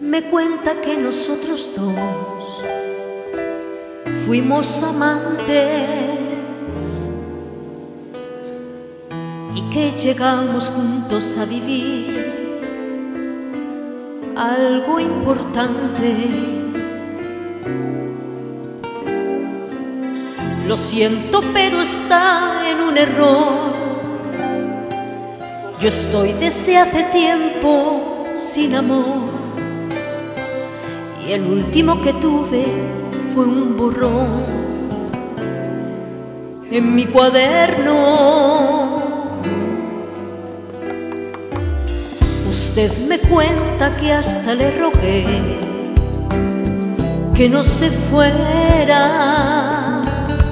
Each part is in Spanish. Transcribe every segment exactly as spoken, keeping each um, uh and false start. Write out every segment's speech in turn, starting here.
me cuenta que nosotros dos fuimos amantes y que llegamos juntos a vivir algo importante. Lo siento, pero está en un error. Yo estoy desde hace tiempo sin amor y el último que tuve fue un borrón en mi cuaderno. Usted me cuenta que hasta le rogué que no se fuera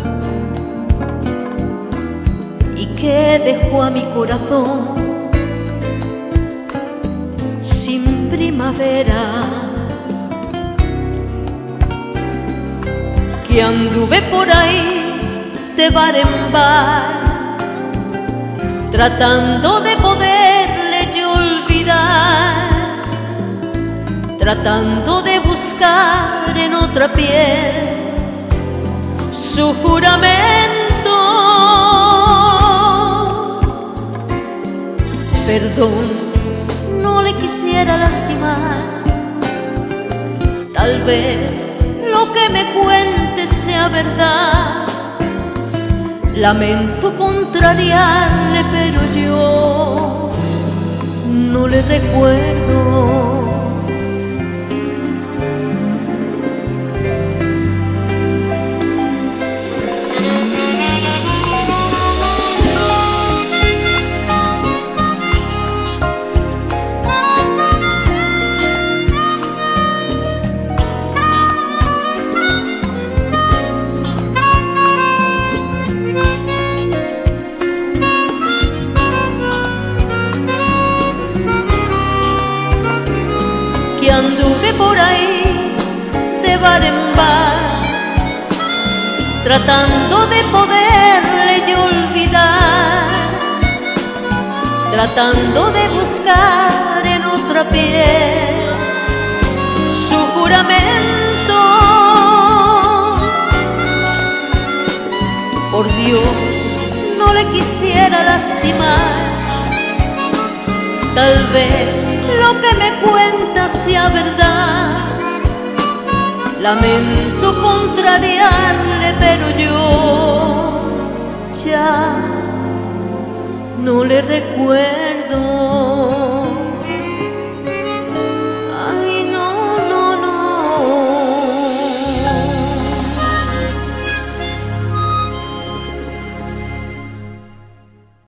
y que dejó a mi corazón sin primavera, que anduve por ahí de bar en bar tratando de poderle yo olvidar, tratando de buscar en otra piel su juramento. Perdón, no le quisiera lastimar, tal vez lo que me cuente sea verdad. Lamento contrariarle, pero yo no le recuerdo. Que anduve por ahí de bar en bar tratando de poderle yo olvidar, tratando de buscar en otra piel su juramento. Por Dios, no le quisiera lastimar, tal vez lo que me cuenta sea verdad. Lamento contrariarle, pero yo ya no le recuerdo.